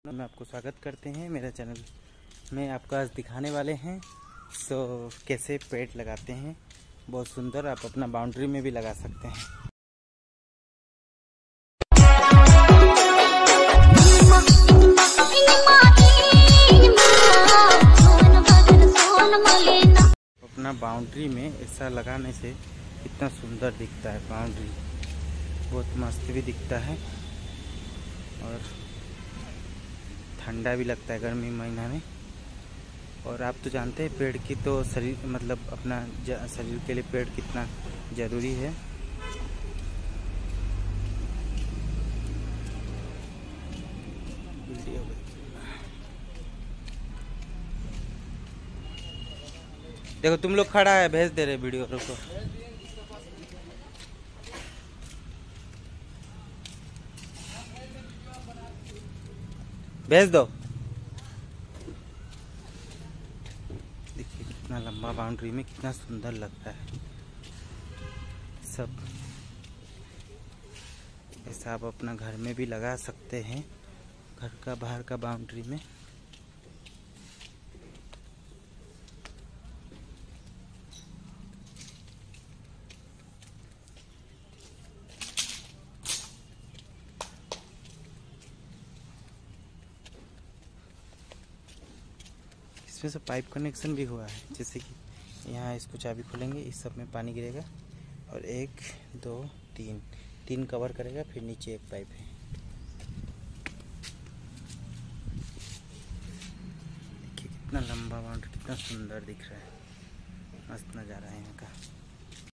में आपको स्वागत करते हैं मेरा चैनल में। आपको आज दिखाने वाले हैं कैसे पेड़ लगाते हैं। बहुत सुंदर, आप अपना बाउंड्री में भी लगा सकते हैं। अपना बाउंड्री में ऐसा लगाने से कितना सुंदर दिखता है। बाउंड्री बहुत मस्त भी दिखता है और ठंडा भी लगता है गर्मी महीना में। और आप तो जानते हैं पेड़ की तो शरीर मतलब अपना शरीर के लिए पेड़ कितना ज़रूरी है। देखो तुम लोग खड़ा है, भेज दे रहे वीडियो, रुको। भेज दो। देखिए कितना लंबा बाउंड्री में कितना सुंदर लगता है सब। ऐसा आप अपना घर में भी लगा सकते हैं, घर का बाहर का बाउंड्री में। इसमें से पाइप कनेक्शन भी हुआ है, जैसे कि यहाँ इसको चाबी खोलेंगे, इस सब में पानी गिरेगा और 1 2 3 कवर करेगा, फिर नीचे एक पाइप है। देखिए कितना लंबा बाउंड्री, कितना सुंदर दिख रहा है। मस्त नज़ारा है यहाँ का।